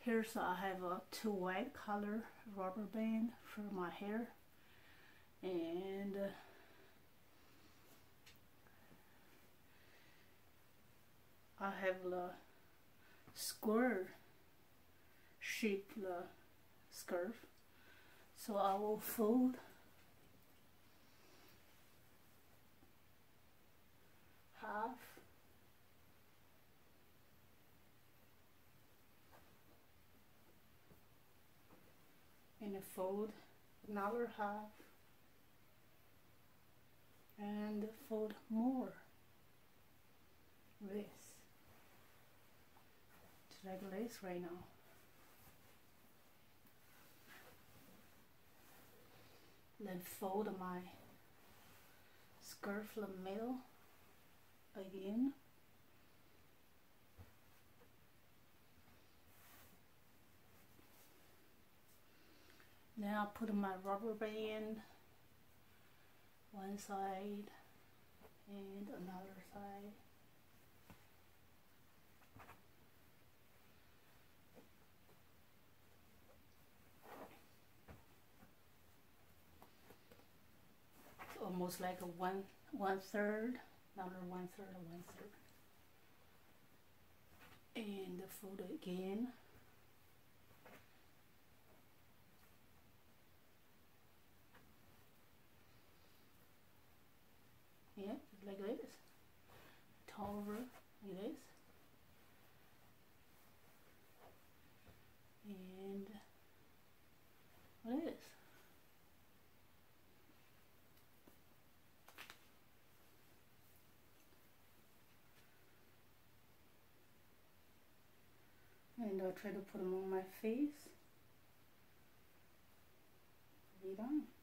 Here, so I have two white color rubber band for my hair, and I have the square shaped scarf. So I will fold half and fold another half and fold more. This. It's like this right now. Then fold my scarf in the middle again. Then I'll put my rubber band one side and another side. It's almost like a one third, another one third and one third. And fold it again. Yeah, like this. Over like this. And like this. And I'll try to put them on my face. Be done.